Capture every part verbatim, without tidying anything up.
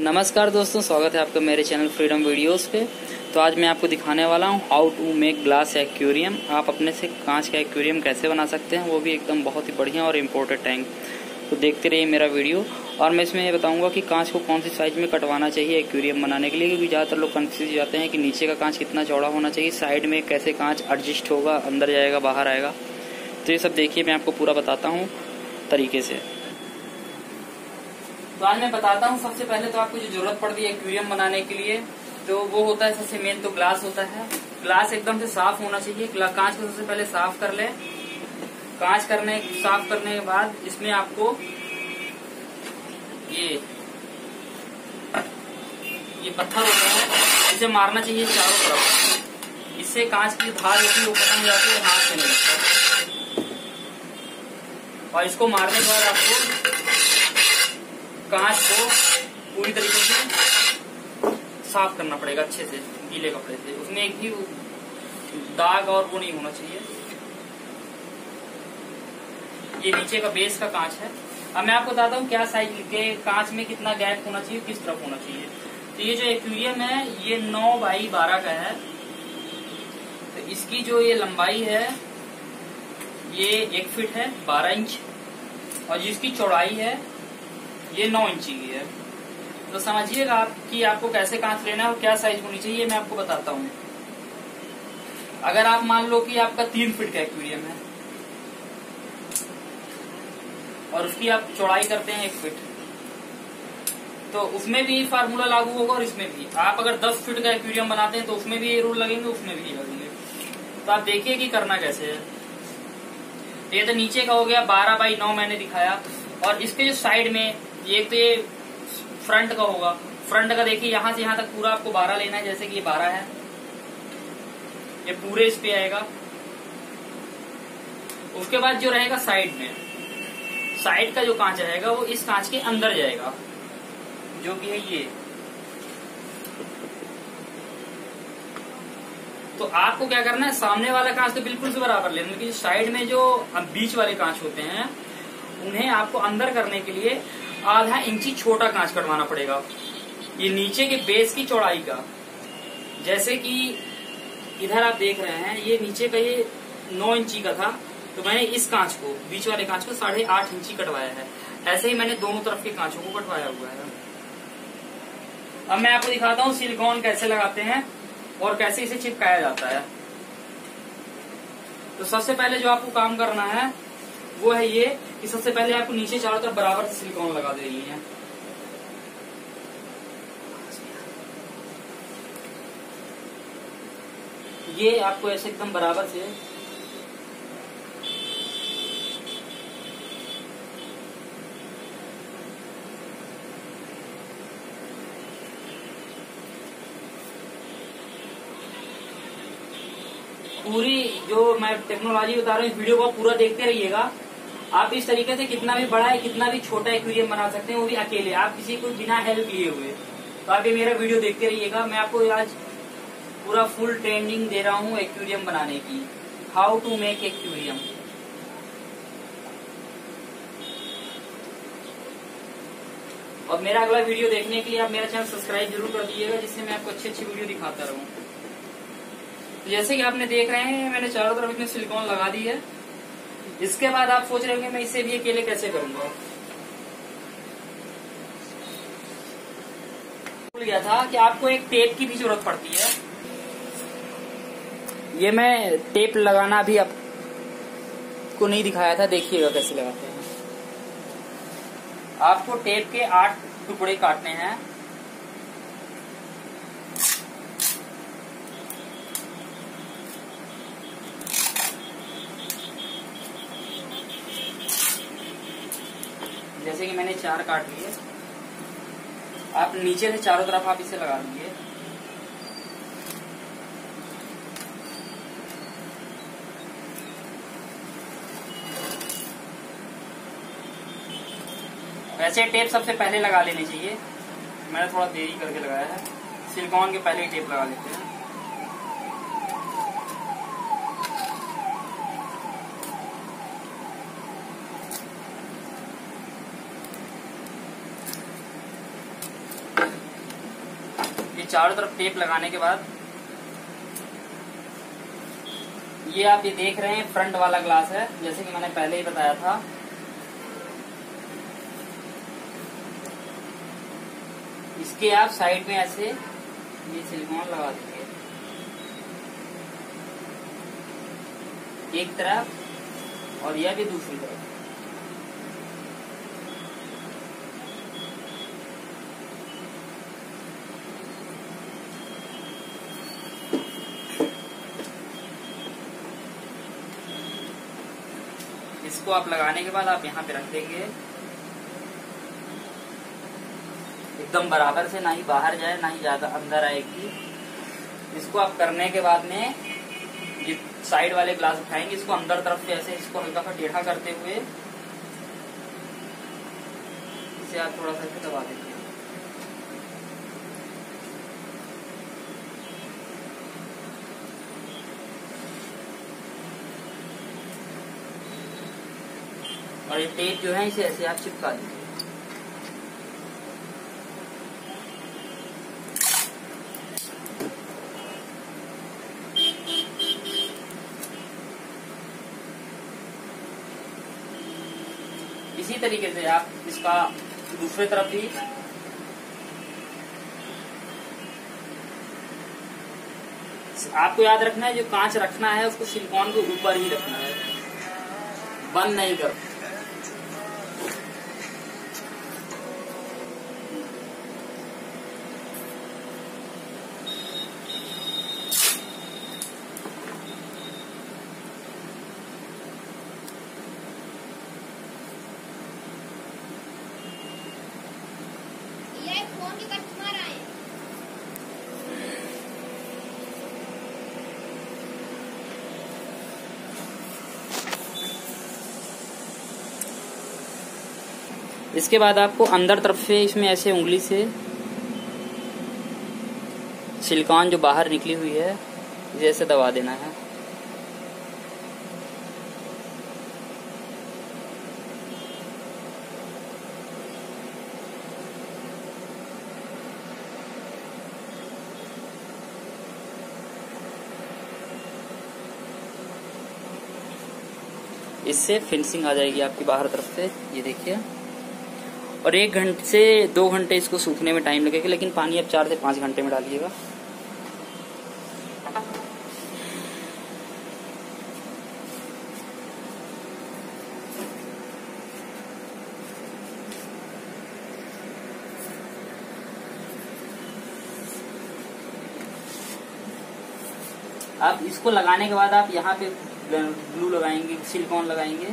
नमस्कार दोस्तों, स्वागत है आपका मेरे चैनल फ्रीडम वीडियोस पे। तो आज मैं आपको दिखाने वाला हूँ how to make glass aquarium. आप अपने से कांच का एक्वेरियम कैसे बना सकते हैं, वो भी एकदम बहुत ही बढ़िया और इम्पोर्टेंट टैंक। तो देखते रहिए मेरा वीडियो। और मैं इसमें ये बताऊंगा कि कांच को कौन सी साइज में कटवाना चाहिए एक्वेरियम बनाने के लिए, क्योंकि ज़्यादातर लोग कंफ्यूज जाते हैं कि नीचे का कांच कितना चौड़ा होना चाहिए, साइड में कैसे कांच एडजस्ट होगा, अंदर जाएगा बाहर आएगा। तो ये सब देखिए, मैं आपको पूरा बताता हूँ तरीके से। तो आज मैं बताता हूँ। सबसे पहले तो आपको जो जरूरत पड़ती है एक्वेरियम बनाने के लिए, तो वो होता है सबसे मेन तो ग्लास होता है। ग्लास एकदम से साफ होना चाहिए। कांच को सबसे पहले साफ कर ले। कांच करने साफ करने के बाद इसमें आपको ये ये पत्थर होता है, इसे मारना चाहिए चारों तरफ। इससे कांच की धार होती है वो खत्म हो जाती है, हाथ से नहीं लगता। और इसको मारने के बाद आपको कांच को पूरी तरीके से साफ करना पड़ेगा, अच्छे से गीले कपड़े से। उसमें एक भी दाग और वो नहीं होना चाहिए। ये नीचे का बेस का कांच है। अब मैं आपको बताता हूँ क्या साइज के कांच में कितना गैप होना चाहिए, किस तरफ होना चाहिए। तो ये जो एक्वेरियम है ये नौ बाई बारह का है। तो इसकी जो ये लंबाई है ये एक फीट है, बारह इंच। और जिसकी चौड़ाई है ये नौ इंची की है। तो समझिएगा आप कि आपको कैसे कांच लेना है और क्या साइज होनी चाहिए, मैं आपको बताता हूँ। अगर आप मान लो कि आपका तीन फीट का एक्वेरियम है और उसकी आप चौड़ाई करते हैं एक फीट, तो उसमें भी फार्मूला लागू होगा और इसमें भी। आप अगर दस फीट का एक्वेरियम बनाते हैं तो उसमें भी ये रूल लगेंगे, उसमें भी लगेंगे। तो आप देखिए कि करना कैसे है। ये तो नीचे का हो गया, बारह बाई नौ मैंने दिखाया। और इसके जो साइड में ये तो ये फ्रंट का होगा। फ्रंट का देखिए यहां से यहां तक पूरा आपको बारह लेना है। जैसे कि ये बारह है, ये पूरे इस पे आएगा। उसके बाद जो रहेगा साइड में, साइड का जो कांच रहेगा वो इस कांच के अंदर जाएगा, जो कि है ये। तो आपको क्या करना है, सामने वाला कांच तो बिल्कुल से बराबर लेना, क्योंकि साइड में जो बीच वाले कांच होते हैं उन्हें आपको अंदर करने के लिए आधा इंची छोटा कांच कटवाना पड़ेगा। ये नीचे के बेस की चौड़ाई का, जैसे कि इधर आप देख रहे हैं ये नीचे का ये नौ इंची का था, तो मैंने इस कांच को, बीच वाले कांच को साढ़े आठ इंची कटवाया है। ऐसे ही मैंने दोनों तरफ के कांचों को कटवाया हुआ है। अब मैं आपको दिखाता हूँ सिलिकॉन कैसे लगाते हैं और कैसे इसे चिपकाया जाता है। तो सबसे पहले जो आपको काम करना है वो है ये कि सबसे पहले आपको नीचे चारों तरफ बराबर से सिलिकॉन लगा दे रही है। ये आपको ऐसे एकदम बराबर से पूरी जो मैं टेक्नोलॉजी बता रहा हूँ, इस वीडियो को पूरा देखते रहिएगा। आप इस तरीके से कितना भी बड़ा है कितना भी छोटा एक्वेरियम बना सकते हैं, वो भी अकेले, आप किसी को बिना हेल्प लिए हुए। तो आप ये मेरा वीडियो देखते रहिएगा। मैं आपको आज पूरा फुल ट्रेनिंग दे रहा हूँ एक्वेरियम बनाने की, हाउ टू मेक एक्वेरियम। और मेरा अगला वीडियो देखने के लिए आप मेरा चैनल सब्सक्राइब जरूर कर दीजिएगा, जिससे मैं आपको अच्छी अच्छी वीडियो दिखाता रहूँ। जैसे कि आपने देख रहे हैं मैंने चारों तरफ इसमें सिलिकॉन लगा दी है। इसके बाद आप सोच रहे होंगे मैं इसे भी अकेले कैसे करूंगा। भूल गया था कि आपको एक टेप की भी जरूरत पड़ती है। ये मैं टेप लगाना भी आपको नहीं दिखाया था, देखिएगा कैसे लगाते हैं। आपको टेप के आठ टुकड़े काटने हैं। जैसे कि मैंने चार काट लिए। आप नीचे से चारों तरफ आप इसे लगा दीजिए। वैसे टेप सबसे पहले लगा लेनी चाहिए, मैंने थोड़ा देरी करके लगाया है। सिलिकॉन के पहले ही टेप लगा लेते हैं। चारों तरफ टेप लगाने के बाद ये आप ये देख रहे हैं फ्रंट वाला ग्लास है, जैसे कि मैंने पहले ही बताया था। इसके आप साइड में ऐसे ये सिलिकॉन लगा देंगे, एक तरफ और यह भी दूसरी तरफ। इसको आप लगाने के बाद आप यहाँ पे रख देंगे एकदम बराबर से, ना ही बाहर जाए ना ही ज्यादा अंदर आएगी। इसको आप करने के बाद में ये साइड वाले ग्लास उठाएंगे, इसको अंदर तरफ से ऐसे इसको हल्का सा टेढ़ा करते हुए इसे आप थोड़ा सा दबा देंगे। और ये टेप जो है इसे ऐसे आप चिपका देंगे। इसी तरीके से आप इसका दूसरे तरफ भी आपको याद रखना है, जो कांच रखना है उसको सिलिकॉन के ऊपर ही रखना है, बंद नहीं कर। फोन के कस्टमर आए। इसके बाद आपको अंदर तरफ से इसमें ऐसे उंगली से सिलिकॉन जो बाहर निकली हुई है इसे ऐसे दबा देना है। इससे फिनिशिंग आ जाएगी आपकी बाहर तरफ से, ये देखिए। और एक घंटे से दो घंटे इसको सूखने में टाइम लगेगा, लेकिन पानी आप चार से पांच घंटे में डालिएगा। अब इसको लगाने के बाद आप यहाँ पे ग्लू लगाएंगे, सिलिकॉन लगाएंगे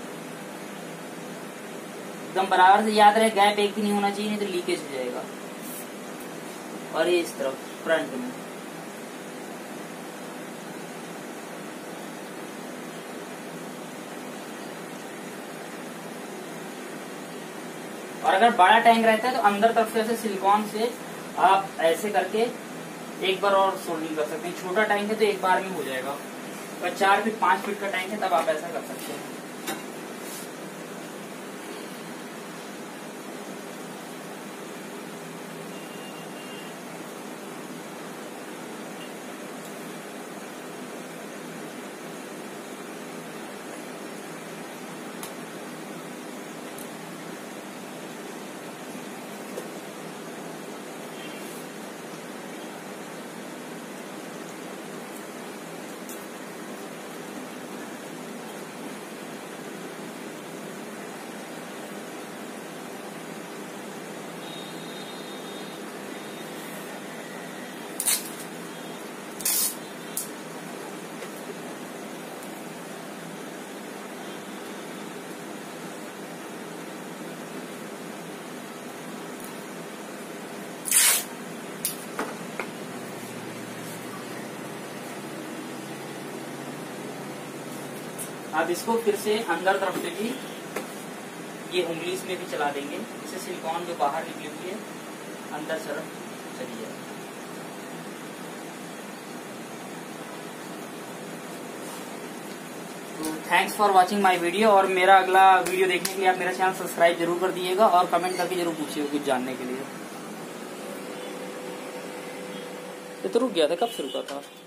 एकदम बराबर से। याद रहे गैप एक भी नहीं होना चाहिए, नहीं तो लीकेज हो जाएगा। और ये इस तरफ फ्रंट में और अगर बड़ा टैंक रहता है तो अंदर तरफ से ऐसे सिलिकॉन से आप ऐसे करके एक बार और सोल्डिंग कर सकते हैं। छोटा टैंक है तो एक बार में हो जाएगा, और चार फीट पांच फीट का टैंक है तब आप ऐसा कर सकते हैं। अब इसको फिर से अंदर तरफ से भी ये उंगली में भी चला देंगे, इससे सिलिकॉन जो बाहर निकली हुई है अंदर तरफ चली जाए। तो thanks for watching my video, और मेरा अगला वीडियो देखने के लिए आप मेरा चैनल सब्सक्राइब जरूर कर दिएगा और कमेंट करके जरूर पूछिएगा कुछ जानने के लिए। ये तो रुक गया था, कब से रुका था?